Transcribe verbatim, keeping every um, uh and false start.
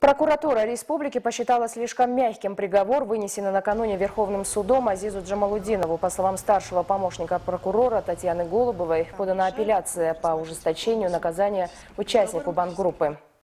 Прокуратура республики посчитала слишком мягким приговор, вынесенный накануне Верховным судом Азизу Джамалудинову. По словам старшего помощника прокурора Татьяны Голубовой, подана апелляция по ужесточению наказания участнику бандгруппы.